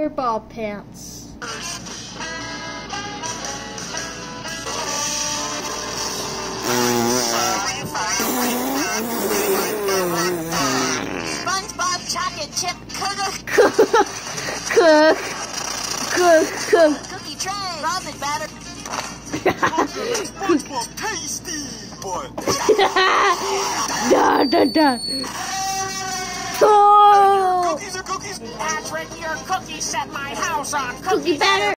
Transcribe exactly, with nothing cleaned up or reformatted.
wear ball pants. SpongeBob chocolate chip Cook, cook, cook, cook. cookie tray, ramen batter. SpongeBob tasty, but Da da da. Oh, cookies are cookies. Patrick, your cookie set my house on cookie batter.